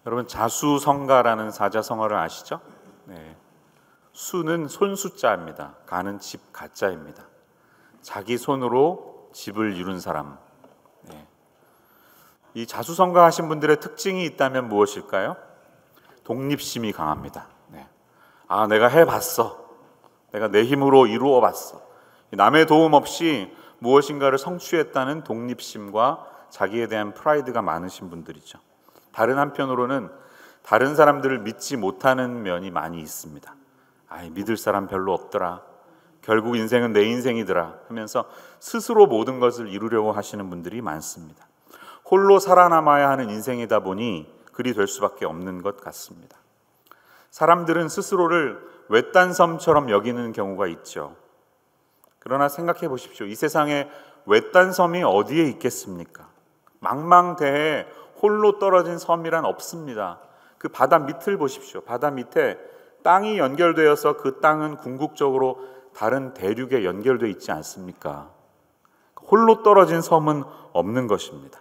여러분, 자수성가라는 사자성어를 아시죠? 네. 수는 손수자입니다. 가는 집 가자입니다. 자기 손으로 집을 이룬 사람. 네. 이 자수성가 하신 분들의 특징이 있다면 무엇일까요? 독립심이 강합니다. 네. 아, 내가 해봤어. 내가 내 힘으로 이루어봤어. 남의 도움 없이 무엇인가를 성취했다는 독립심과 자기에 대한 프라이드가 많으신 분들이죠. 다른 한편으로는 다른 사람들을 믿지 못하는 면이 많이 있습니다. 믿을 사람 별로 없더라. 결국 인생은 내 인생이더라 하면서 스스로 모든 것을 이루려고 하시는 분들이 많습니다. 홀로 살아남아야 하는 인생이다 보니 그리 될 수밖에 없는 것 같습니다. 사람들은 스스로를 외딴섬처럼 여기는 경우가 있죠. 그러나 생각해 보십시오. 이 세상에 외딴 섬이 어디에 있겠습니까? 망망대해에 홀로 떨어진 섬이란 없습니다. 그 바다 밑을 보십시오. 바다 밑에 땅이 연결되어서 그 땅은 궁극적으로 다른 대륙에 연결되어 있지 않습니까? 홀로 떨어진 섬은 없는 것입니다.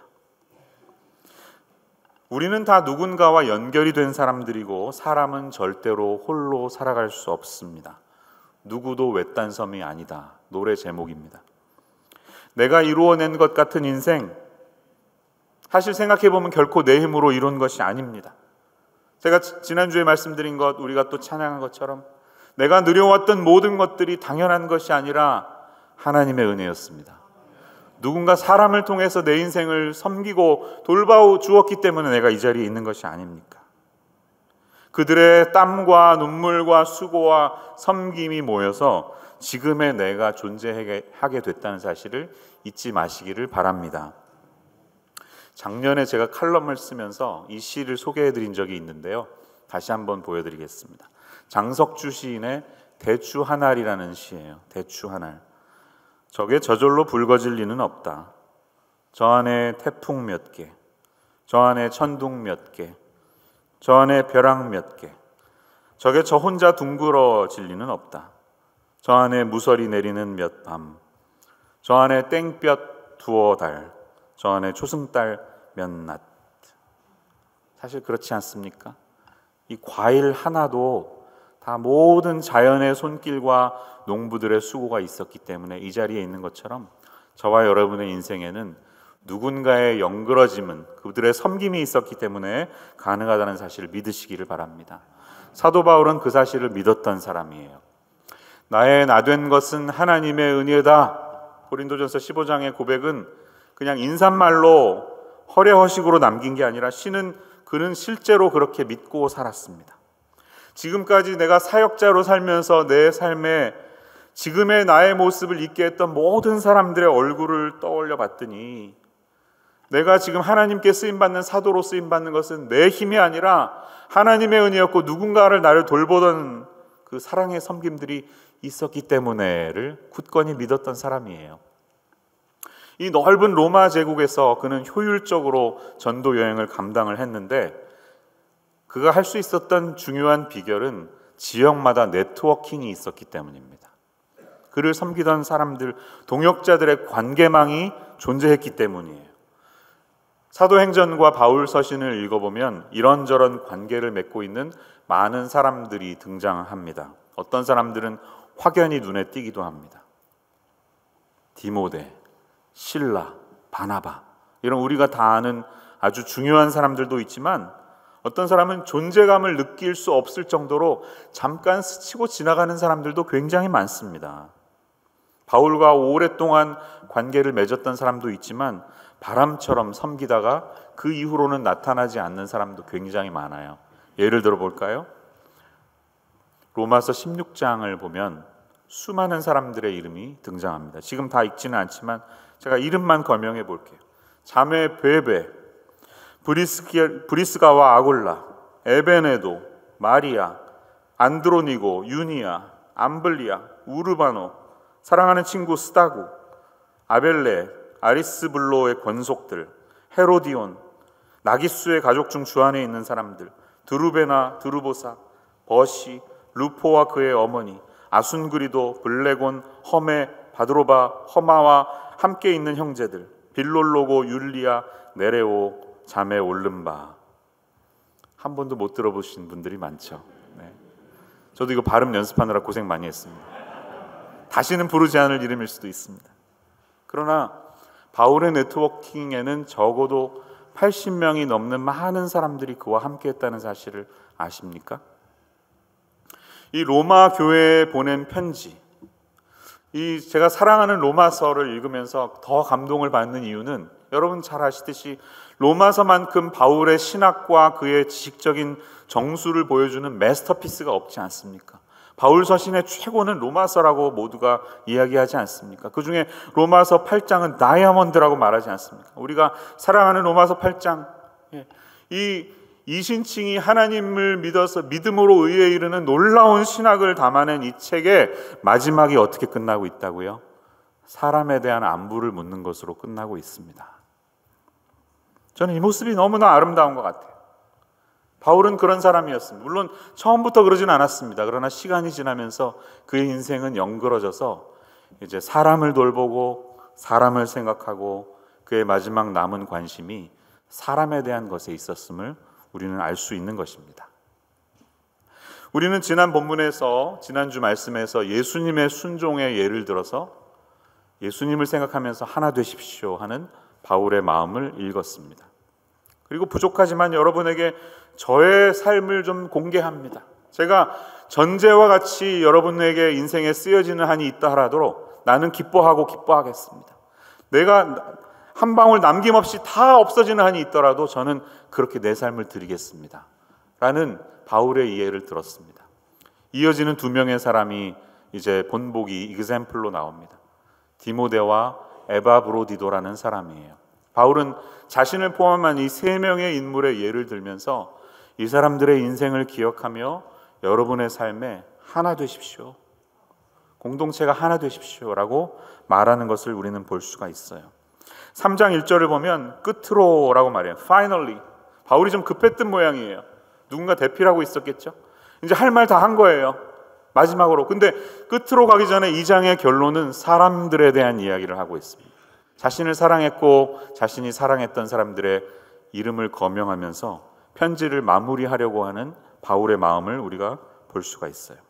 우리는 다 누군가와 연결이 된 사람들이고 사람은 절대로 홀로 살아갈 수 없습니다. 누구도 외딴 섬이 아니다. 노래 제목입니다. 내가 이루어낸 것 같은 인생, 사실 생각해보면 결코 내 힘으로 이룬 것이 아닙니다. 제가 지난주에 말씀드린 것, 우리가 또 찬양한 것처럼 내가 누려왔던 모든 것들이 당연한 것이 아니라 하나님의 은혜였습니다. 누군가 사람을 통해서 내 인생을 섬기고 돌봐 주었기 때문에 내가 이 자리에 있는 것이 아닙니까? 그들의 땀과 눈물과 수고와 섬김이 모여서 지금의 내가 존재하게 됐다는 사실을 잊지 마시기를 바랍니다. 작년에 제가 칼럼을 쓰면서 이 시를 소개해드린 적이 있는데요. 다시 한번 보여드리겠습니다. 장석주 시인의 대추 한 알이라는 시예요. 대추 한 알. 저게 저절로 붉어질 리는 없다. 저 안에 태풍 몇 개, 저 안에 천둥 몇 개, 저 안에 벼락 몇 개, 저게 저 혼자 둥그러질 리는 없다. 저 안에 무설이 내리는 몇 밤, 저 안에 땡볕 두어 달, 저 안에 초승달 몇 낮. 사실 그렇지 않습니까? 이 과일 하나도 다 모든 자연의 손길과 농부들의 수고가 있었기 때문에 이 자리에 있는 것처럼 저와 여러분의 인생에는 누군가의 연그러짐은 그들의 섬김이 있었기 때문에 가능하다는 사실을 믿으시기를 바랍니다. 사도 바울은 그 사실을 믿었던 사람이에요. 나의 나된 것은 하나님의 은혜다. 고린도전서 15장의 고백은 그냥 인사말로 허례허식으로 남긴 게 아니라 그는 실제로 그렇게 믿고 살았습니다. 지금까지 내가 사역자로 살면서 내 삶에 지금의 나의 모습을 있게 했던 모든 사람들의 얼굴을 떠올려 봤더니 내가 지금 하나님께 쓰임받는 사도로 쓰임받는 것은 내 힘이 아니라 하나님의 은혜였고 누군가를 나를 돌보던 그 사랑의 섬김들이 있었기 때문에를 굳건히 믿었던 사람이에요. 이 넓은 로마 제국에서 그는 효율적으로 전도 여행을 감당을 했는데 그가 할 수 있었던 중요한 비결은 지역마다 네트워킹이 있었기 때문입니다. 그를 섬기던 사람들, 동역자들의 관계망이 존재했기 때문이에요. 사도행전과 바울 서신을 읽어보면 이런저런 관계를 맺고 있는 많은 사람들이 등장합니다. 어떤 사람들은 확연히 눈에 띄기도 합니다. 디모데, 실라, 바나바, 이런 우리가 다 아는 아주 중요한 사람들도 있지만 어떤 사람은 존재감을 느낄 수 없을 정도로 잠깐 스치고 지나가는 사람들도 굉장히 많습니다. 바울과 오랫동안 관계를 맺었던 사람도 있지만 바람처럼 섬기다가 그 이후로는 나타나지 않는 사람도 굉장히 많아요. 예를 들어 볼까요? 로마서 16장을 보면 수많은 사람들의 이름이 등장합니다. 지금 다 읽지는 않지만 제가 이름만 거명해 볼게요. 자매 베베, 브리스가와 아골라, 에베네도, 마리아, 안드로니고, 유니아, 암블리아, 우르바노, 사랑하는 친구 스다구, 아벨레, 아리스블로의 권속들, 헤로디온, 나기수의 가족 중 주안에 있는 사람들, 드루베나, 드루보사, 버시, 루포와 그의 어머니, 아순그리도, 블레곤, 험에, 바드로바, 허마와 함께 있는 형제들, 빌롤로고, 율리아, 네레오, 자매 올름바. 한 번도 못 들어보신 분들이 많죠. 네. 저도 이거 발음 연습하느라 고생 많이 했습니다. 다시는 부르지 않을 이름일 수도 있습니다. 그러나 바울의 네트워킹에는 적어도 80명이 넘는 많은 사람들이 그와 함께 했다는 사실을 아십니까? 이 로마 교회에 보낸 편지, 제가 사랑하는 로마서를 읽으면서 더 감동을 받는 이유는 여러분 잘 아시듯이 로마서만큼 바울의 신학과 그의 지식적인 정수를 보여주는 마스터피스가 없지 않습니까? 바울 서신의 최고는 로마서라고 모두가 이야기하지 않습니까? 그 중에 로마서 8장은 다이아몬드라고 말하지 않습니까? 우리가 사랑하는 로마서 8장, 이 이신칭이 하나님을 믿어서 믿음으로 의에 이르는 놀라운 신학을 담아낸 이 책의 마지막이 어떻게 끝나고 있다고요? 사람에 대한 안부를 묻는 것으로 끝나고 있습니다. 저는 이 모습이 너무나 아름다운 것 같아요. 바울은 그런 사람이었습니다. 물론 처음부터 그러진 않았습니다. 그러나 시간이 지나면서 그의 인생은 연그러져서 이제 사람을 돌보고 사람을 생각하고 그의 마지막 남은 관심이 사람에 대한 것에 있었음을 우리는 알 수 있는 것입니다. 우리는 지난 본문에서, 지난주 말씀에서 예수님의 순종의 예를 들어서 예수님을 생각하면서 하나 되십시오 하는 바울의 마음을 읽었습니다. 그리고 부족하지만 여러분에게 저의 삶을 좀 공개합니다. 제가 전제와 같이 여러분에게 인생에 쓰여지는 한이 있다 하더라도 나는 기뻐하고 기뻐하겠습니다. 내가 한 방울 남김없이 다 없어지는 한이 있더라도 저는 그렇게 내 삶을 드리겠습니다. 라는 바울의 이해를 들었습니다. 이어지는 두 명의 사람이 이제 본보기 이그샘플로 나옵니다. 디모데와 에바브로디도라는 사람이에요. 바울은 자신을 포함한 이 세 명의 인물의 예를 들면서 이 사람들의 인생을 기억하며 여러분의 삶에 하나 되십시오, 공동체가 하나 되십시오 라고 말하는 것을 우리는 볼 수가 있어요. 3장 1절을 보면 끝으로 라고 말해요. Finally. 바울이 좀 급했던 모양이에요. 누군가 대피하고 있었겠죠. 이제 할 말 다 한 거예요. 마지막으로. 근데 끝으로 가기 전에 2장의 결론은 사람들에 대한 이야기를 하고 있습니다. 자신을 사랑했고 자신이 사랑했던 사람들의 이름을 거명하면서 편지를 마무리하려고 하는 바울의 마음을 우리가 볼 수가 있어요.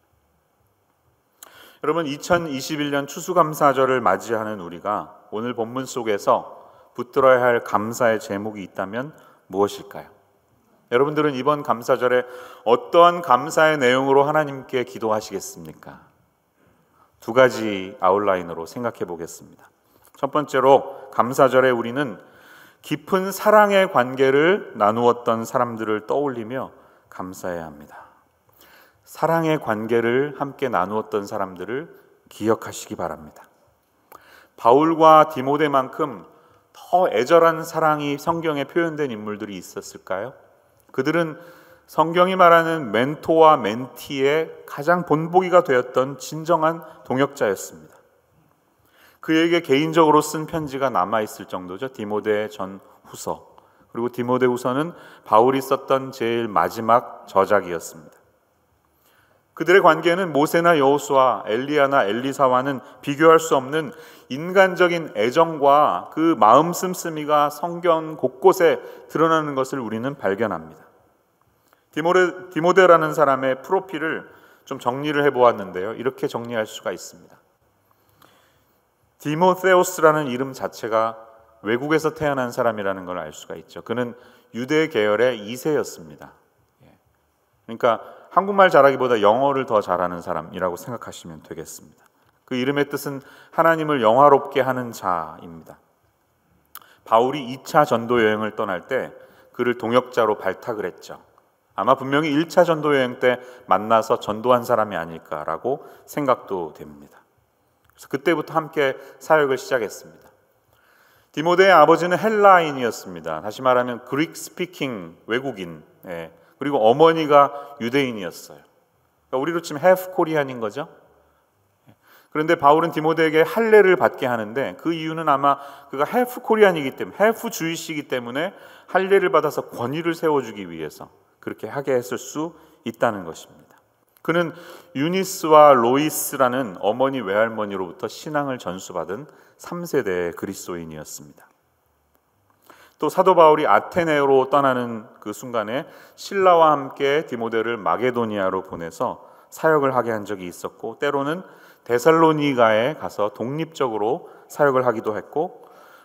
여러분, 2021년 추수감사절을 맞이하는 우리가 오늘 본문 속에서 붙들어야 할 감사의 제목이 있다면 무엇일까요? 여러분들은 이번 감사절에 어떠한 감사의 내용으로 하나님께 기도하시겠습니까? 두 가지 아웃라인으로 생각해 보겠습니다. 첫 번째로, 감사절에 우리는 깊은 사랑의 관계를 나누었던 사람들을 떠올리며 감사해야 합니다. 사랑의 관계를 함께 나누었던 사람들을 기억하시기 바랍니다. 바울과 디모데만큼 더 애절한 사랑이 성경에 표현된 인물들이 있었을까요? 그들은 성경이 말하는 멘토와 멘티의 가장 본보기가 되었던 진정한 동역자였습니다. 그에게 개인적으로 쓴 편지가 남아있을 정도죠. 디모데 전 후서, 그리고 디모데 후서는 바울이 썼던 제일 마지막 저작이었습니다. 그들의 관계는 모세나 여호수아, 엘리야나 엘리사와는 비교할 수 없는 인간적인 애정과 그 마음 씀씀이가 성경 곳곳에 드러나는 것을 우리는 발견합니다. 디모데라는 사람의 프로필을 좀 정리를 해보았는데요. 이렇게 정리할 수가 있습니다. 디모데우스라는 이름 자체가 외국에서 태어난 사람이라는 걸 알 수가 있죠. 그는 유대 계열의 2세였습니다. 그러니까 한국말 잘하기보다 영어를 더 잘하는 사람이라고 생각하시면 되겠습니다. 그 이름의 뜻은 하나님을 영화롭게 하는 자입니다. 바울이 2차 전도 여행을 떠날 때 그를 동역자로 발탁을 했죠. 아마 분명히 1차 전도 여행 때 만나서 전도한 사람이 아닐까라고 생각도 됩니다. 그래서 그때부터 함께 사역을 시작했습니다. 디모데의 아버지는 헬라인이었습니다. 다시 말하면 그릭 스피킹 외국인, 그리고 어머니가 유대인이었어요. 그러니까 우리로 치면 half 코리안인 거죠. 그런데 바울은 디모데에게 할례를 받게 하는데 그 이유는 아마 그가 half 코리안이기 때문에, half 주이시이기 때문에 할례를 받아서 권위를 세워주기 위해서 그렇게 하게 했을 수 있다는 것입니다. 그는 유니스와 로이스라는 어머니 외할머니로부터 신앙을 전수받은 3세대의 그리스도인이었습니다. 또 사도 바울이 아테네로 떠나는 그 순간에 신라와 함께 디모데를 마게도니아로 보내서 사역을 하게 한 적이 있었고, 때로는 데살로니가에 가서 독립적으로 사역을 하기도 했고,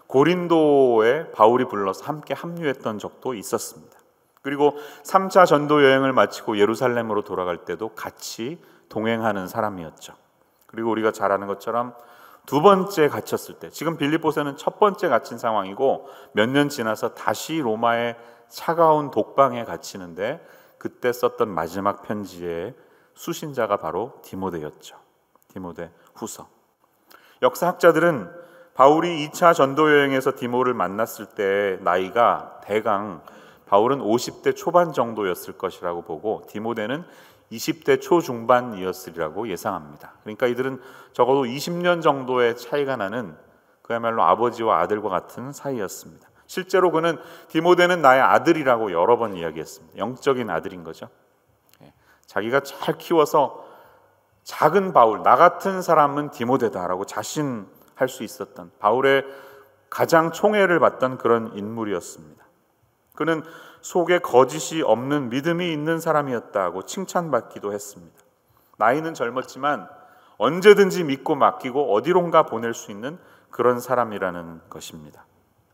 고린도에 바울이 불러서 함께 합류했던 적도 있었습니다. 그리고 3차 전도 여행을 마치고 예루살렘으로 돌아갈 때도 같이 동행하는 사람이었죠. 그리고 우리가 잘 아는 것처럼 두 번째 갇혔을 때, 지금 빌립보서는 첫 번째 갇힌 상황이고 몇 년 지나서 다시 로마의 차가운 독방에 갇히는데, 그때 썼던 마지막 편지의 수신자가 바로 디모데였죠. 디모데 후서. 역사학자들은 바울이 2차 전도 여행에서 디모를 만났을 때 나이가 대강 바울은 50대 초반 정도였을 것이라고 보고, 디모데는 20대 초중반이었으리라고 예상합니다. 그러니까 이들은 적어도 20년 정도의 차이가 나는 그야말로 아버지와 아들과 같은 사이였습니다. 실제로 그는 디모데는 나의 아들이라고 여러 번 이야기했습니다. 영적인 아들인 거죠. 자기가 잘 키워서 작은 바울, 나 같은 사람은 디모데다라고 자신할 수 있었던, 바울의 가장 총애를 받던 그런 인물이었습니다. 그는 속에 거짓이 없는 믿음이 있는 사람이었다고 칭찬받기도 했습니다. 나이는 젊었지만 언제든지 믿고 맡기고 어디론가 보낼 수 있는 그런 사람이라는 것입니다.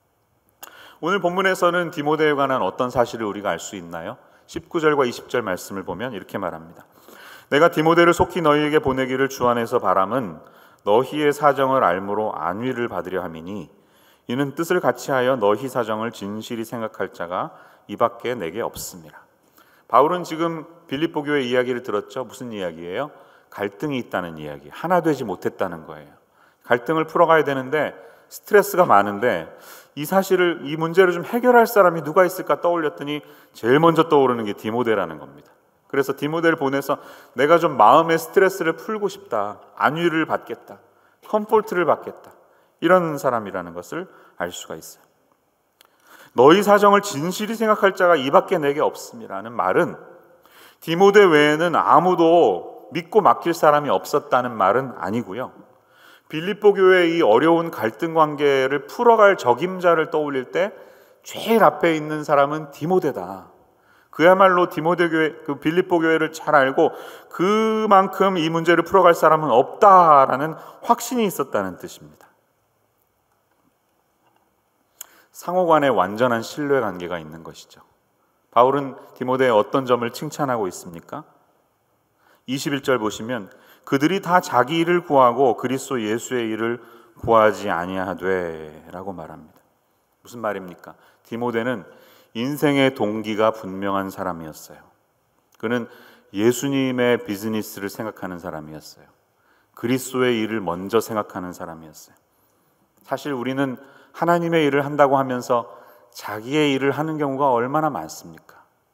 오늘 본문에서는 디모데에 관한 어떤 사실을 우리가 알 수 있나요? 19절과 20절 말씀을 보면 이렇게 말합니다. 내가 디모데를 속히 너희에게 보내기를 주 안에서 바람은 너희의 사정을 알므로 안위를 받으려 함이니, 이는 뜻을 같이하여 너희 사정을 진실히 생각할 자가 이 밖에 내게 없습니다. 바울은 지금 빌립보 교회 이야기를 들었죠. 무슨 이야기예요? 갈등이 있다는 이야기, 하나 되지 못했다는 거예요. 갈등을 풀어가야 되는데 스트레스가 많은데, 이 사실을, 이 문제를 좀 해결할 사람이 누가 있을까 떠올렸더니 제일 먼저 떠오르는 게 디모데라는 겁니다. 그래서 디모데를 보내서 내가 좀 마음의 스트레스를 풀고 싶다, 안위를 받겠다, 컴포트를 받겠다, 이런 사람이라는 것을 알 수가 있어요. 너희 사정을 진실히 생각할 자가 이 밖에 내게 없음이라는 말은 디모데 외에는 아무도 믿고 맡길 사람이 없었다는 말은 아니고요. 빌립보 교회의 이 어려운 갈등 관계를 풀어갈 적임자를 떠올릴 때 제일 앞에 있는 사람은 디모데다. 그야말로 디모데 교회, 그 빌립보 교회를 잘 알고 그만큼 이 문제를 풀어갈 사람은 없다라는 확신이 있었다는 뜻입니다. 상호간에 완전한 신뢰 관계가 있는 것이죠. 바울은 디모데의 어떤 점을 칭찬하고 있습니까? 21절 보시면 그들이 다 자기 일을 구하고 그리스도 예수의 일을 구하지 아니하되 라고 말합니다. 무슨 말입니까? 디모데는 인생의 동기가 분명한 사람이었어요. 그는 예수님의 비즈니스를 생각하는 사람이었어요. 그리스도의 일을 먼저 생각하는 사람이었어요. 사실 우리는 하나님의 일을 한다고 하면서 자기의 일을 하는 경우가 얼마나 많습니까?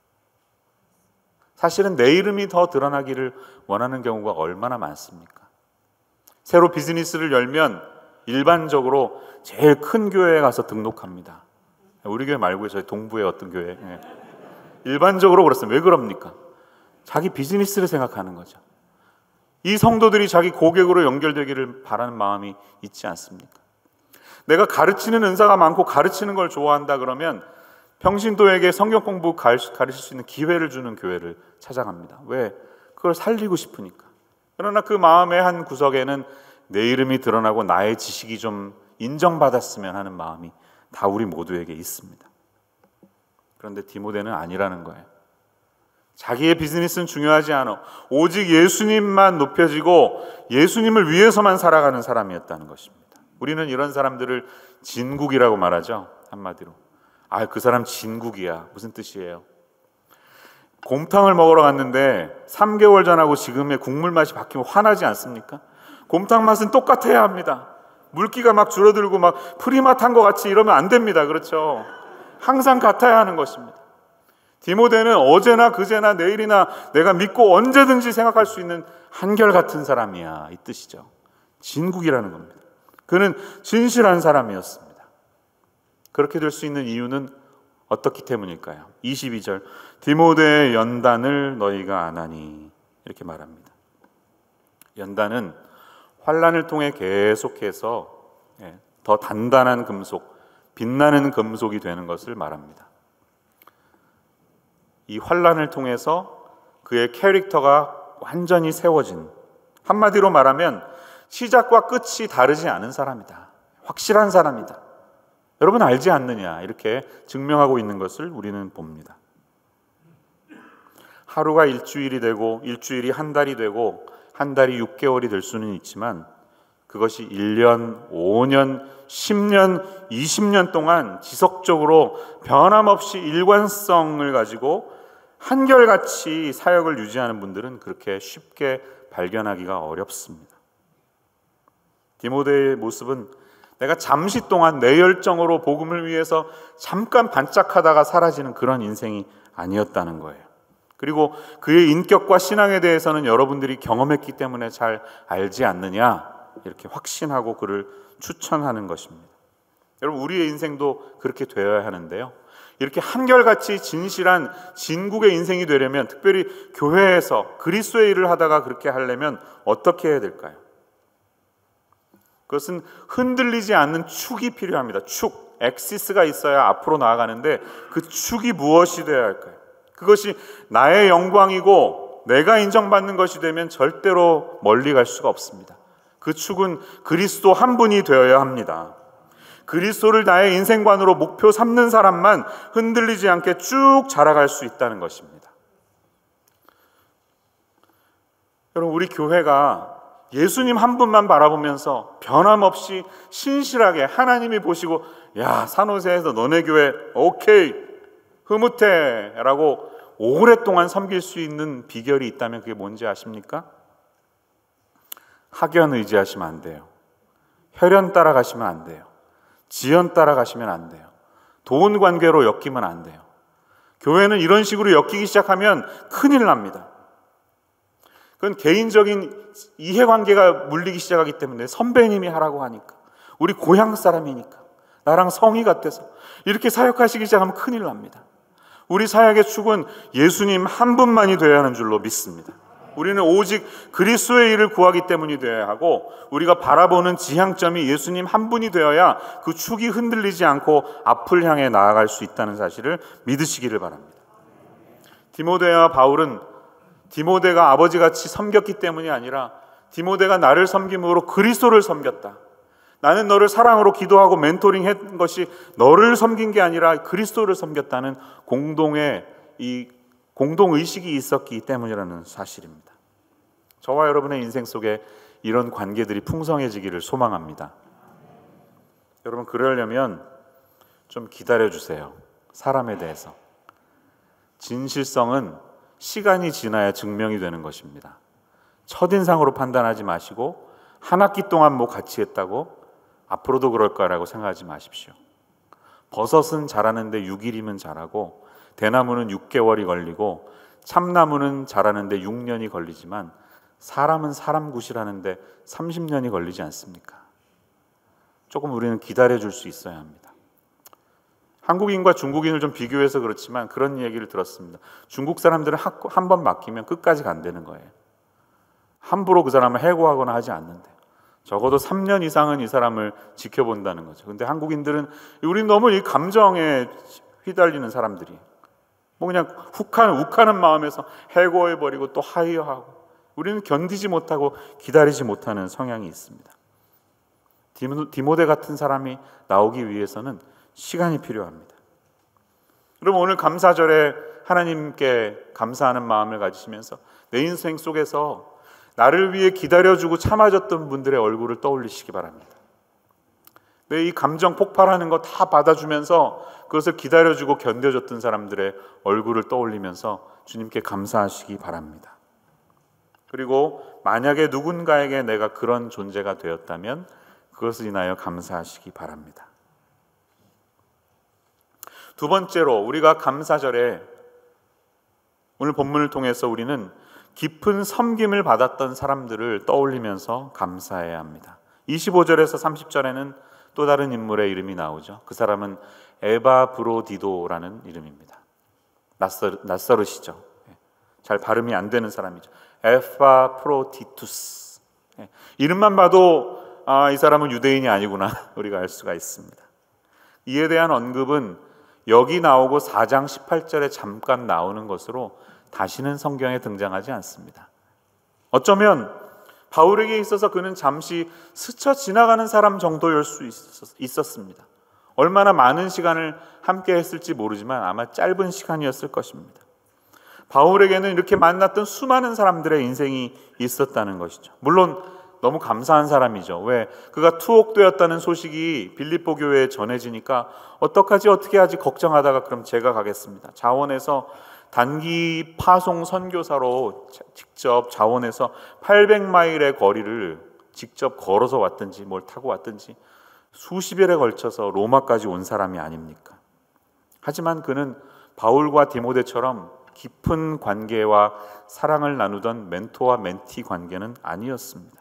사실은 내 이름이 더 드러나기를 원하는 경우가 얼마나 많습니까? 새로 비즈니스를 열면 일반적으로 제일 큰 교회에 가서 등록합니다. 우리 교회 말고 저희 동부의 어떤 교회, 일반적으로 그렇습니다. 왜 그럽니까? 자기 비즈니스를 생각하는 거죠. 이 성도들이 자기 고객으로 연결되기를 바라는 마음이 있지 않습니까? 내가 가르치는 은사가 많고 가르치는 걸 좋아한다 그러면 평신도에게 성경 공부 가르칠 수 있는 기회를 주는 교회를 찾아갑니다. 왜? 그걸 살리고 싶으니까. 그러나 그 마음의 한 구석에는 내 이름이 드러나고 나의 지식이 좀 인정받았으면 하는 마음이 다 우리 모두에게 있습니다. 그런데 디모데는 아니라는 거예요. 자기의 비즈니스는 중요하지 않아. 오직 예수님만 높여지고 예수님을 위해서만 살아가는 사람이었다는 것입니다. 우리는 이런 사람들을 진국이라고 말하죠. 한마디로. 그 사람 진국이야. 무슨 뜻이에요? 곰탕을 먹으러 갔는데 3개월 전하고 지금의 국물 맛이 바뀌면 화나지 않습니까? 곰탕 맛은 똑같아야 합니다. 물기가 막 줄어들고 막 프리맛한 것 같이 이러면 안 됩니다. 그렇죠? 항상 같아야 하는 것입니다. 디모데는 어제나 그제나 내일이나 내가 믿고 언제든지 생각할 수 있는 한결같은 사람이야, 이 뜻이죠. 진국이라는 겁니다. 그는 진실한 사람이었습니다. 그렇게 될 수 있는 이유는 어떻기 때문일까요? 22절 디모데의 연단을 너희가 아나니 이렇게 말합니다. 연단은 환난을 통해 계속해서 더 단단한 금속, 빛나는 금속이 되는 것을 말합니다. 이 환난을 통해서 그의 캐릭터가 완전히 세워진, 한마디로 말하면 시작과 끝이 다르지 않은 사람이다. 확실한 사람이다. 여러분 알지 않느냐, 이렇게 증명하고 있는 것을 우리는 봅니다. 하루가 일주일이 되고 일주일이 한 달이 되고 한 달이 6개월이 될 수는 있지만 그것이 1년, 5년, 10년, 20년 동안 지속적으로 변함없이 일관성을 가지고 한결같이 사역을 유지하는 분들은 그렇게 쉽게 발견하기가 어렵습니다. 디모데의 모습은 내가 잠시 동안 내 열정으로 복음을 위해서 잠깐 반짝하다가 사라지는 그런 인생이 아니었다는 거예요. 그리고 그의 인격과 신앙에 대해서는 여러분들이 경험했기 때문에 잘 알지 않느냐, 이렇게 확신하고 그를 추천하는 것입니다. 여러분, 우리의 인생도 그렇게 되어야 하는데요, 이렇게 한결같이 진실한 진국의 인생이 되려면, 특별히 교회에서 그리스도의 일을 하다가 그렇게 하려면 어떻게 해야 될까요? 그것은 흔들리지 않는 축이 필요합니다. 축, 엑시스가 있어야 앞으로 나아가는데 그 축이 무엇이 되어야 할까요? 그것이 나의 영광이고 내가 인정받는 것이 되면 절대로 멀리 갈 수가 없습니다. 그 축은 그리스도 한 분이 되어야 합니다. 그리스도를 나의 인생관으로 목표 삼는 사람만 흔들리지 않게 쭉 자라갈 수 있다는 것입니다. 여러분, 우리 교회가 예수님 한 분만 바라보면서 변함없이 신실하게 하나님이 보시고, 야, 산호세에서 너네 교회 오케이, 흐뭇해 라고 오랫동안 섬길 수 있는 비결이 있다면 그게 뭔지 아십니까? 학연 의지하시면 안 돼요. 혈연 따라가시면 안 돼요. 지연 따라가시면 안 돼요. 돈 관계로 엮이면 안 돼요. 교회는 이런 식으로 엮이기 시작하면 큰일 납니다. 그건 개인적인 이해관계가 물리기 시작하기 때문에, 선배님이 하라고 하니까, 우리 고향 사람이니까, 나랑 성이 같아서 이렇게 사역하시기 시작하면 큰일 납니다. 우리 사역의 축은 예수님 한 분만이 되어야 하는 줄로 믿습니다. 우리는 오직 그리스도의 일을 구하기 때문이 되어야 하고, 우리가 바라보는 지향점이 예수님 한 분이 되어야 그 축이 흔들리지 않고 앞을 향해 나아갈 수 있다는 사실을 믿으시기를 바랍니다. 디모데와 바울은 디모데가 아버지같이 섬겼기 때문이 아니라 디모데가 나를 섬김으로 그리스도를 섬겼다. 나는 너를 사랑으로 기도하고 멘토링 했던 것이 너를 섬긴 게 아니라 그리스도를 섬겼다는 공동의식이 있었기 때문이라는 사실입니다. 저와 여러분의 인생 속에 이런 관계들이 풍성해지기를 소망합니다. 여러분, 그러려면 좀 기다려주세요. 사람에 대해서. 진실성은 시간이 지나야 증명이 되는 것입니다. 첫인상으로 판단하지 마시고 한 학기 동안 뭐 같이 했다고 앞으로도 그럴 거라고 생각하지 마십시오. 버섯은 자라는데 6일이면 자라고, 대나무는 6개월이 걸리고, 참나무는 자라는데 6년이 걸리지만 사람은 사람 굿이라는데 30년이 걸리지 않습니까? 조금 우리는 기다려줄 수 있어야 합니다. 한국인과 중국인을 좀 비교해서 그렇지만 그런 얘기를 들었습니다. 중국 사람들은 한 번 맡기면 끝까지 간다는 거예요. 함부로 그 사람을 해고하거나 하지 않는데, 적어도 3년 이상은 이 사람을 지켜본다는 거죠. 근데 한국인들은, 우리는 너무 이 감정에 휘달리는 사람들이, 뭐 그냥 욱하는 마음에서 해고해버리고 또 하이어하고, 우리는 견디지 못하고 기다리지 못하는 성향이 있습니다. 디모데 같은 사람이 나오기 위해서는 시간이 필요합니다. 여러분, 오늘 감사절에 하나님께 감사하는 마음을 가지시면서 내 인생 속에서 나를 위해 기다려주고 참아줬던 분들의 얼굴을 떠올리시기 바랍니다. 내 이 감정 폭발하는 거 다 받아주면서 그것을 기다려주고 견뎌줬던 사람들의 얼굴을 떠올리면서 주님께 감사하시기 바랍니다. 그리고 만약에 누군가에게 내가 그런 존재가 되었다면 그것을 인하여 감사하시기 바랍니다. 두 번째로, 우리가 감사절에 오늘 본문을 통해서 우리는 깊은 섬김을 받았던 사람들을 떠올리면서 감사해야 합니다. 25절에서 30절에는 또 다른 인물의 이름이 나오죠. 그 사람은 에바브로디도라는 이름입니다. 낯설으시죠? 잘 발음이 안 되는 사람이죠. 에파프로디투스. 이름만 봐도 이 사람은 유대인이 아니구나 우리가 알 수가 있습니다. 이에 대한 언급은 여기 나오고 4장 18절에 잠깐 나오는 것으로 다시는 성경에 등장하지 않습니다. 어쩌면 바울에게 있어서 그는 잠시 스쳐 지나가는 사람 정도일 수 있었습니다. 얼마나 많은 시간을 함께 했을지 모르지만 아마 짧은 시간이었을 것입니다. 바울에게는 이렇게 만났던 수많은 사람들의 인생이 있었다는 것이죠. 물론 너무 감사한 사람이죠. 왜? 그가 투옥되었다는 소식이 빌립보 교회에 전해지니까 어떻게 하지 걱정하다가 그럼 제가 가겠습니다. 자원해서 단기 파송 선교사로 직접 자원해서 800마일의 거리를 직접 걸어서 왔든지 뭘 타고 왔든지 수십일에 걸쳐서 로마까지 온 사람이 아닙니까? 하지만 그는 바울과 디모데처럼 깊은 관계와 사랑을 나누던 멘토와 멘티 관계는 아니었습니다.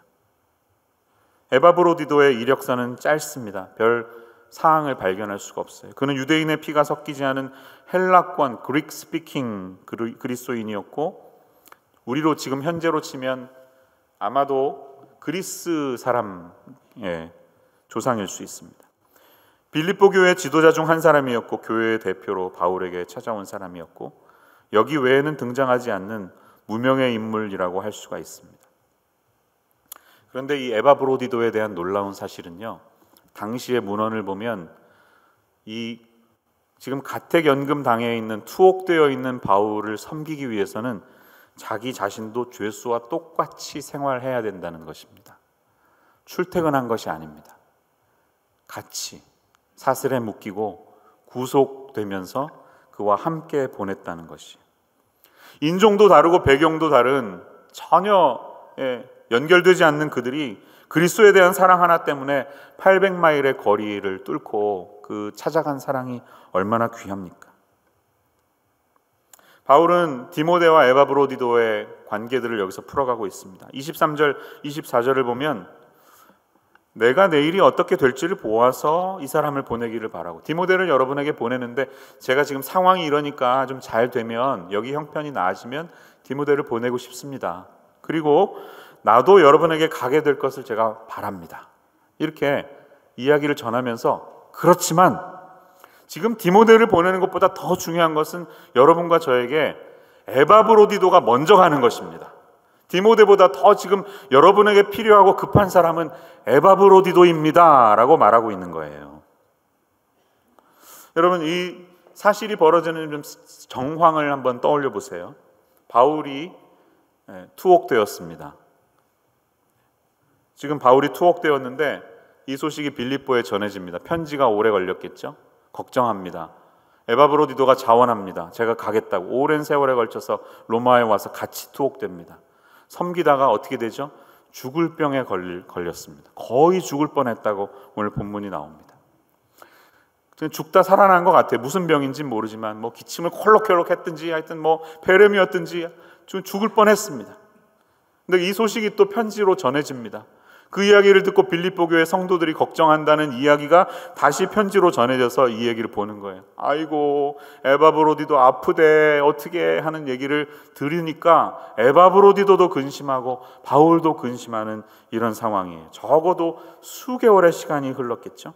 에바브로디도의 이력서는 짧습니다. 별 사항을 발견할 수가 없어요. 그는 유대인의 피가 섞이지 않은 헬라권 그릭 스피킹 그리스도인이었고 우리로 지금 현재로 치면 아마도 그리스 사람의 조상일 수 있습니다. 빌립보 교회 지도자 중 한 사람이었고 교회의 대표로 바울에게 찾아온 사람이었고 여기 외에는 등장하지 않는 무명의 인물이라고 할 수가 있습니다. 그런데 이 에바브로디도에 대한 놀라운 사실은요, 당시의 문헌을 보면 이 지금 가택연금 당해 있는 투옥되어 있는 바울을 섬기기 위해서는 자기 자신도 죄수와 똑같이 생활해야 된다는 것입니다. 출퇴근한 것이 아닙니다. 같이 사슬에 묶이고 구속되면서 그와 함께 보냈다는 것이, 인종도 다르고 배경도 다른 전혀 연결되지 않는 그들이 그리스도에 대한 사랑 하나 때문에 800마일의 거리를 뚫고 그 찾아간 사랑이 얼마나 귀합니까? 바울은 디모데와 에바브로디도의 관계들을 여기서 풀어가고 있습니다. 23절, 24절을 보면 내가 내일이 어떻게 될지를 보아서 이 사람을 보내기를 바라고, 디모데를 여러분에게 보내는데 제가 지금 상황이 이러니까 좀 잘 되면, 여기 형편이 나아지면 디모데를 보내고 싶습니다. 그리고 나도 여러분에게 가게 될 것을 제가 바랍니다. 이렇게 이야기를 전하면서, 그렇지만 지금 디모데를 보내는 것보다 더 중요한 것은 여러분과 저에게 에바브로디도가 먼저 가는 것입니다. 디모데보다 더 지금 여러분에게 필요하고 급한 사람은 에바브로디도입니다 라고 말하고 있는 거예요. 여러분, 이 사실이 벌어지는 좀 정황을 한번 떠올려 보세요. 바울이 투옥되었습니다. 지금 바울이 투옥되었는데 이 소식이 빌립보에 전해집니다. 편지가 오래 걸렸겠죠? 걱정합니다. 에바브로디도가 자원합니다. 제가 가겠다고. 오랜 세월에 걸쳐서 로마에 와서 같이 투옥됩니다. 섬기다가 어떻게 되죠? 죽을 병에 걸렸습니다. 거의 죽을 뻔했다고 오늘 본문이 나옵니다. 죽다 살아난 것 같아요. 무슨 병인지는 모르지만 뭐 기침을 콜록콜록 했든지 하여튼 뭐 폐렴이었든지 죽을 뻔했습니다. 근데 이 소식이 또 편지로 전해집니다. 그 이야기를 듣고 빌립보 교회 성도들이 걱정한다는 이야기가 다시 편지로 전해져서 이 얘기를 보는 거예요. 아이고, 에바브로디도 아프대 어떻게 하는 얘기를 들으니까 에바브로디도도 근심하고 바울도 근심하는 이런 상황이에요. 적어도 수개월의 시간이 흘렀겠죠.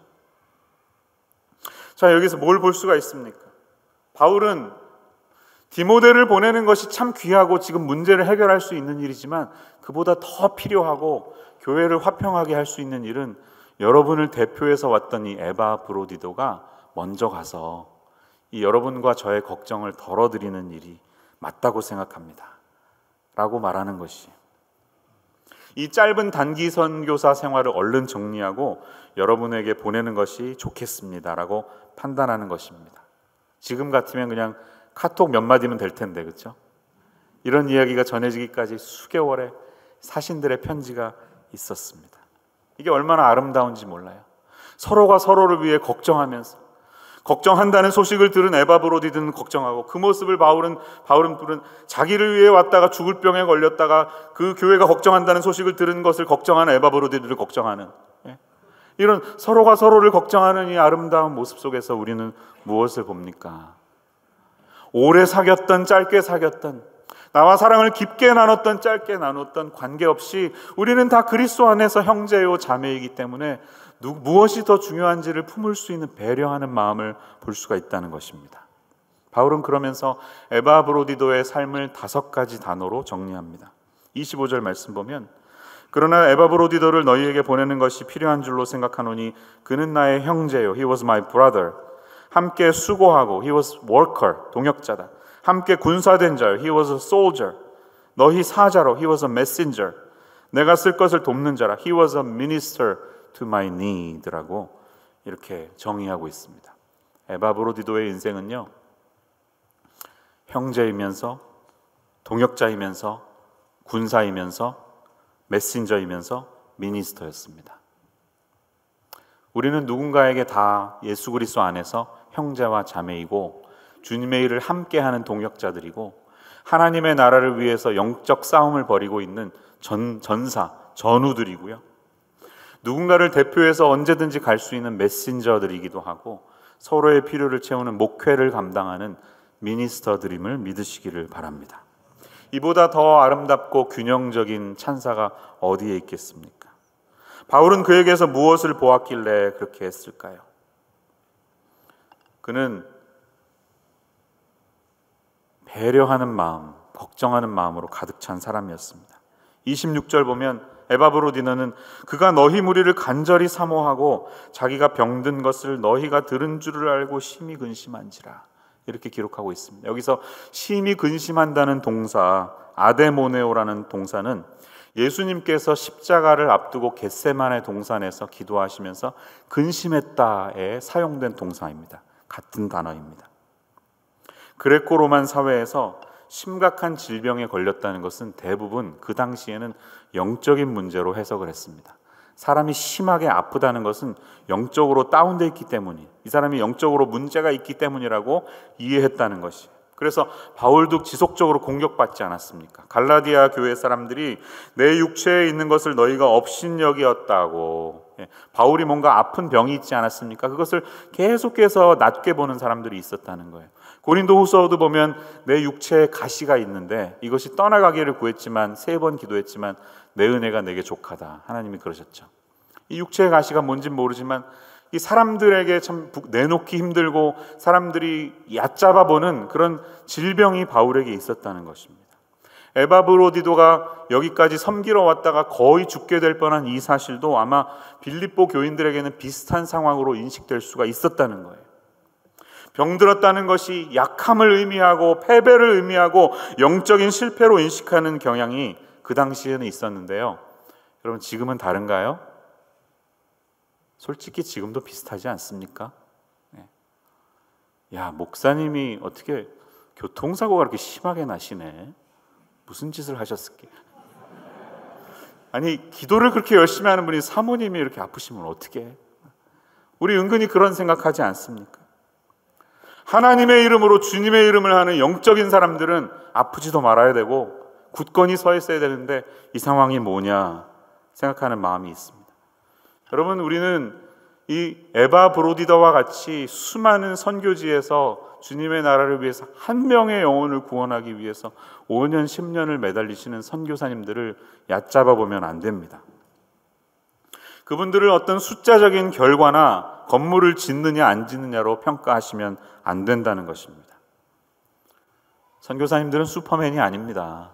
자, 여기서 뭘 볼 수가 있습니까? 바울은 디모데를 보내는 것이 참 귀하고 지금 문제를 해결할 수 있는 일이지만 그보다 더 필요하고 교회를 화평하게 할 수 있는 일은 여러분을 대표해서 왔던 이 에바브로디도가 먼저 가서 이 여러분과 저의 걱정을 덜어드리는 일이 맞다고 생각합니다 라고 말하는 것이, 이 짧은 단기 선교사 생활을 얼른 정리하고 여러분에게 보내는 것이 좋겠습니다 라고 판단하는 것입니다. 지금 같으면 그냥 카톡 몇 마디면 될 텐데, 그렇죠? 이런 이야기가 전해지기까지 수개월의 사신들의 편지가 있었습니다. 이게 얼마나 아름다운지 몰라요. 서로가 서로를 위해 걱정하면서, 걱정한다는 소식을 들은 에바브로디도는 걱정하고, 그 모습을 바울은 자기를 위해 왔다가 죽을 병에 걸렸다가 그 교회가 걱정한다는 소식을 들은 것을 걱정하는 에바브로디도를 걱정하는, 이런 서로가 서로를 걱정하는 이 아름다운 모습 속에서 우리는 무엇을 봅니까? 오래 사귀었던 짧게 사귀었던, 나와 사랑을 깊게 나눴던 짧게 나눴던 관계없이 우리는 다 그리스도 안에서 형제요 자매이기 때문에 무엇이 더 중요한지를 품을 수 있는 배려하는 마음을 볼 수가 있다는 것입니다. 바울은 그러면서 에바브로디도의 삶을 5가지 단어로 정리합니다. 25절 말씀 보면 그러나 에바브로디도를 너희에게 보내는 것이 필요한 줄로 생각하노니 그는 나의 형제요. He was my brother. 함께 수고하고 He was worker. 동역자다. 함께 군사된 자요. He was a soldier. 너희 사자로 He was a messenger. 내가 쓸 것을 돕는 자라 He was a minister to my need라고 이렇게 정의하고 있습니다. 에바브로디도의 인생은요, 형제이면서 동역자이면서 군사이면서 메신저이면서 미니스터였습니다. 우리는 누군가에게 다 예수 그리스도 안에서 형제와 자매이고 주님의 일을 함께하는 동역자들이고 하나님의 나라를 위해서 영적 싸움을 벌이고 있는 전사, 전우들이고요. 누군가를 대표해서 언제든지 갈 수 있는 메신저들이기도 하고 서로의 필요를 채우는 목회를 감당하는 미니스터들임을 믿으시기를 바랍니다. 이보다 더 아름답고 균형적인 찬사가 어디에 있겠습니까? 바울은 그에게서 무엇을 보았길래 그렇게 했을까요? 그는 배려하는 마음, 걱정하는 마음으로 가득 찬 사람이었습니다. 26절 보면 에바브로디노는 그가 너희 무리를 간절히 사모하고 자기가 병든 것을 너희가 들은 줄을 알고 심히 근심한지라 이렇게 기록하고 있습니다. 여기서 심히 근심한다는 동사 아데모네오라는 동사는 예수님께서 십자가를 앞두고 겟세마네 동산에서 기도하시면서 근심했다에 사용된 동사입니다. 같은 단어입니다. 그레코로만 사회에서 심각한 질병에 걸렸다는 것은 대부분 그 당시에는 영적인 문제로 해석을 했습니다. 사람이 심하게 아프다는 것은 영적으로 다운되어 있기 때문이, 이 사람이 영적으로 문제가 있기 때문이라고 이해했다는 것이. 그래서 바울도 지속적으로 공격받지 않았습니까? 갈라디아 교회 사람들이 내 육체에 있는 것을 너희가 업신여기었다고, 바울이 뭔가 아픈 병이 있지 않았습니까? 그것을 계속해서 낮게 보는 사람들이 있었다는 거예요. 고린도후서도 보면 내 육체에 가시가 있는데 이것이 떠나가기를 구했지만 3번 기도했지만 내 은혜가 내게 족하다. 하나님이 그러셨죠. 이 육체의 가시가 뭔진 모르지만 이 사람들에게 참 내놓기 힘들고 사람들이 얕잡아 보는 그런 질병이 바울에게 있었다는 것입니다. 에바브로디도가 여기까지 섬기러 왔다가 거의 죽게 될 뻔한 이 사실도 아마 빌립보 교인들에게는 비슷한 상황으로 인식될 수가 있었다는 거예요. 병들었다는 것이 약함을 의미하고 패배를 의미하고 영적인 실패로 인식하는 경향이 그 당시에는 있었는데요. 여러분, 지금은 다른가요? 솔직히 지금도 비슷하지 않습니까? 야, 목사님이 어떻게 교통사고가 그렇게 심하게 나시네? 무슨 짓을 하셨을까? 아니, 기도를 그렇게 열심히 하는 분이 사모님이 이렇게 아프시면 어떻게? 우리 은근히 그런 생각하지 않습니까? 하나님의 이름으로 주님의 이름을 하는 영적인 사람들은 아프지도 말아야 되고 굳건히 서 있어야 되는데 이 상황이 뭐냐 생각하는 마음이 있습니다. 여러분, 우리는 이 에바브로디도와 같이 수많은 선교지에서 주님의 나라를 위해서 한 명의 영혼을 구원하기 위해서 5년, 10년을 매달리시는 선교사님들을 얕잡아 보면 안 됩니다. 그분들을 어떤 숫자적인 결과나 건물을 짓느냐 안 짓느냐로 평가하시면 안 된다는 것입니다. 선교사님들은 슈퍼맨이 아닙니다.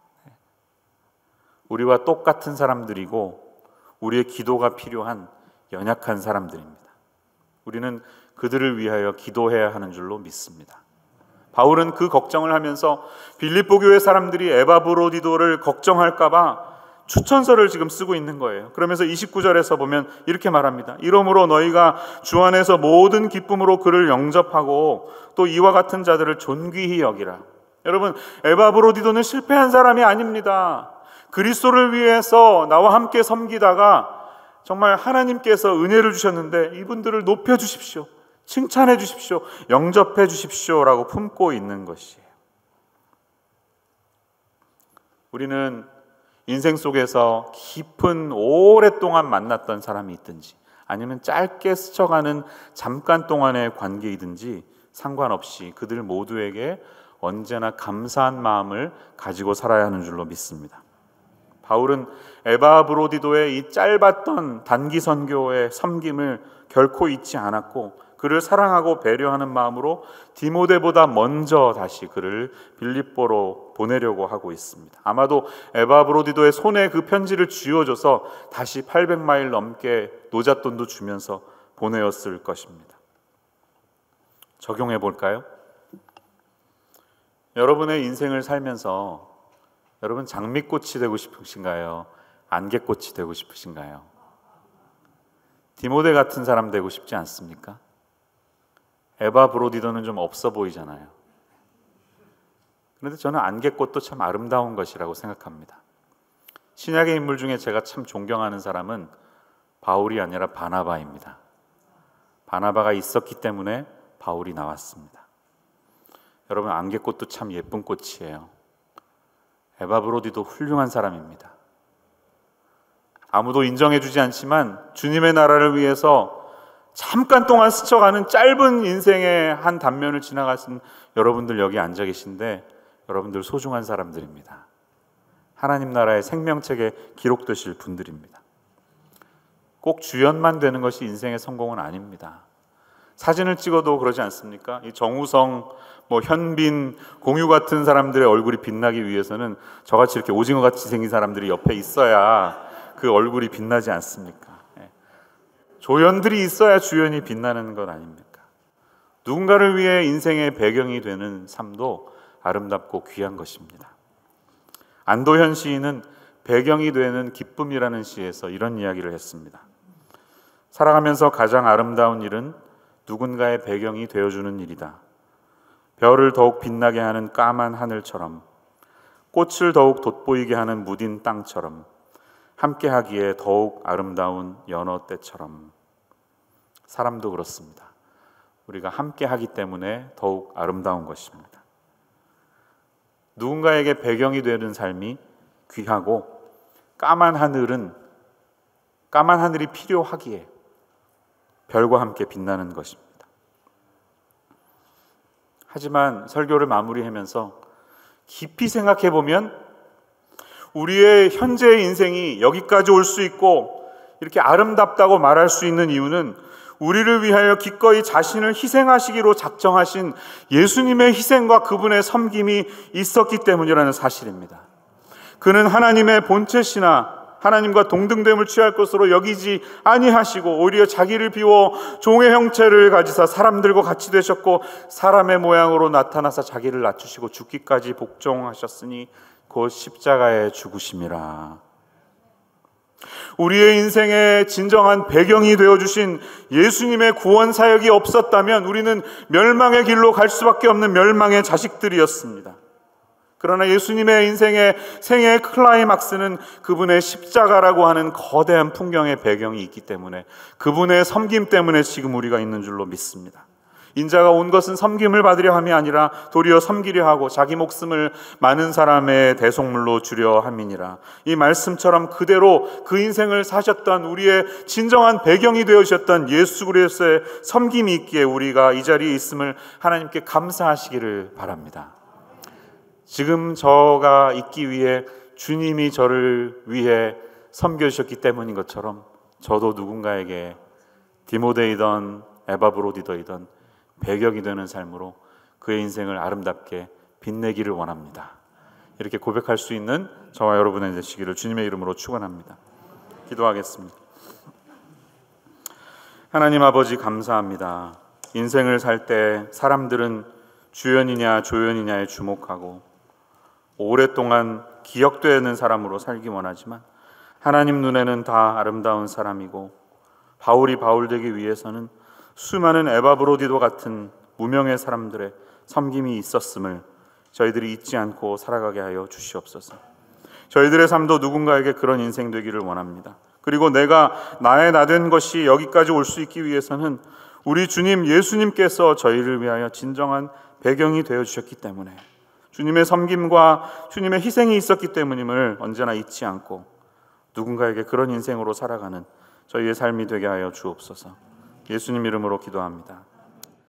우리와 똑같은 사람들이고 우리의 기도가 필요한 연약한 사람들입니다. 우리는 그들을 위하여 기도해야 하는 줄로 믿습니다. 바울은 그 걱정을 하면서 빌립보 교회 사람들이 에바브로디도를 걱정할까 봐 추천서를 지금 쓰고 있는 거예요. 그러면서 29절에서 보면 이렇게 말합니다. 이러므로 너희가 주 안에서 모든 기쁨으로 그를 영접하고 또 이와 같은 자들을 존귀히 여기라. 여러분, 에바브로디도는 실패한 사람이 아닙니다. 그리스도를 위해서 나와 함께 섬기다가 정말 하나님께서 은혜를 주셨는데 이분들을 높여주십시오, 칭찬해 주십시오, 영접해 주십시오라고 품고 있는 것이에요. 우리는 인생 속에서 깊은 오랫동안 만났던 사람이 있든지 아니면 짧게 스쳐가는 잠깐 동안의 관계이든지 상관없이 그들 모두에게 언제나 감사한 마음을 가지고 살아야 하는 줄로 믿습니다. 바울은 에바브로디도의 이 짧았던 단기 선교의 섬김을 결코 잊지 않았고 그를 사랑하고 배려하는 마음으로 디모데보다 먼저 다시 그를 빌립보로 보내려고 하고 있습니다. 아마도 에바브로디도의 손에 그 편지를 쥐어줘서 다시 800마일 넘게 노잣돈도 주면서 보내었을 것입니다. 적용해 볼까요? 여러분의 인생을 살면서 여러분 장미꽃이 되고 싶으신가요? 안개꽃이 되고 싶으신가요? 디모데 같은 사람 되고 싶지 않습니까? 에바브로디도는 좀 없어 보이잖아요. 그런데 저는 안개꽃도 참 아름다운 것이라고 생각합니다. 신약의 인물 중에 제가 참 존경하는 사람은 바울이 아니라 바나바입니다. 바나바가 있었기 때문에 바울이 나왔습니다. 여러분, 안개꽃도 참 예쁜 꽃이에요. 에바브로디도 훌륭한 사람입니다. 아무도 인정해주지 않지만 주님의 나라를 위해서 잠깐 동안 스쳐가는 짧은 인생의 한 단면을 지나가신 여러분들 여기 앉아 계신데 여러분들 소중한 사람들입니다. 하나님 나라의 생명책에 기록되실 분들입니다. 꼭 주연만 되는 것이 인생의 성공은 아닙니다. 사진을 찍어도 그러지 않습니까? 이 정우성, 현빈, 공유 같은 사람들의 얼굴이 빛나기 위해서는 저같이 이렇게 오징어같이 생긴 사람들이 옆에 있어야 그 얼굴이 빛나지 않습니까? 조연들이 있어야 주연이 빛나는 것 아닙니까? 누군가를 위해 인생의 배경이 되는 삶도 아름답고 귀한 것입니다. 안도현 시인은 배경이 되는 기쁨이라는 시에서 이런 이야기를 했습니다. 살아가면서 가장 아름다운 일은 누군가의 배경이 되어주는 일이다. 별을 더욱 빛나게 하는 까만 하늘처럼, 꽃을 더욱 돋보이게 하는 무딘 땅처럼, 함께하기에 더욱 아름다운 연어 때처럼. 사람도 그렇습니다. 우리가 함께하기 때문에 더욱 아름다운 것입니다. 누군가에게 배경이 되는 삶이 귀하고 까만 하늘이 필요하기에 별과 함께 빛나는 것입니다. 하지만 설교를 마무리하면서 깊이 생각해 보면 우리의 현재의 인생이 여기까지 올 수 있고 이렇게 아름답다고 말할 수 있는 이유는 우리를 위하여 기꺼이 자신을 희생하시기로 작정하신 예수님의 희생과 그분의 섬김이 있었기 때문이라는 사실입니다. 그는 하나님의 본체시나 하나님과 동등됨을 취할 것으로 여기지 아니하시고 오히려 자기를 비워 종의 형체를 가지사 사람들과 같이 되셨고 사람의 모양으로 나타나사 자기를 낮추시고 죽기까지 복종하셨으니 곧 십자가에 죽으심이라. 우리의 인생의 진정한 배경이 되어주신 예수님의 구원 사역이 없었다면 우리는 멸망의 길로 갈 수밖에 없는 멸망의 자식들이었습니다. 그러나 예수님의 인생의 생애의 클라이막스는 그분의 십자가라고 하는 거대한 풍경의 배경이 있기 때문에 그분의 섬김 때문에 지금 우리가 있는 줄로 믿습니다. 인자가 온 것은 섬김을 받으려 함이 아니라 도리어 섬기려 하고 자기 목숨을 많은 사람의 대속물로 주려 함이니라. 이 말씀처럼 그대로 그 인생을 사셨던 우리의 진정한 배경이 되어주셨던 예수 그리스도의 섬김이 있기에 우리가 이 자리에 있음을 하나님께 감사하시기를 바랍니다. 지금 저가 있기 위해 주님이 저를 위해 섬겨주셨기 때문인 것처럼 저도 누군가에게 디모데이던 에바브로디더이던 배경이 되는 삶으로 그의 인생을 아름답게 빛내기를 원합니다. 이렇게 고백할 수 있는 저와 여러분의 되시기를 주님의 이름으로 축원합니다. 기도하겠습니다. 하나님 아버지 감사합니다. 인생을 살 때 사람들은 주연이냐 조연이냐에 주목하고 오랫동안 기억되는 사람으로 살기 원하지만 하나님 눈에는 다 아름다운 사람이고 바울이 바울 되기 위해서는 수많은 에바브로디도 같은 무명의 사람들의 섬김이 있었음을 저희들이 잊지 않고 살아가게 하여 주시옵소서. 저희들의 삶도 누군가에게 그런 인생 되기를 원합니다. 그리고 내가 나의 나된 것이 여기까지 올 수 있기 위해서는 우리 주님 예수님께서 저희를 위하여 진정한 배경이 되어주셨기 때문에 주님의 섬김과 주님의 희생이 있었기 때문임을 언제나 잊지 않고 누군가에게 그런 인생으로 살아가는 저희의 삶이 되게 하여 주옵소서. 예수님 이름으로 기도합니다.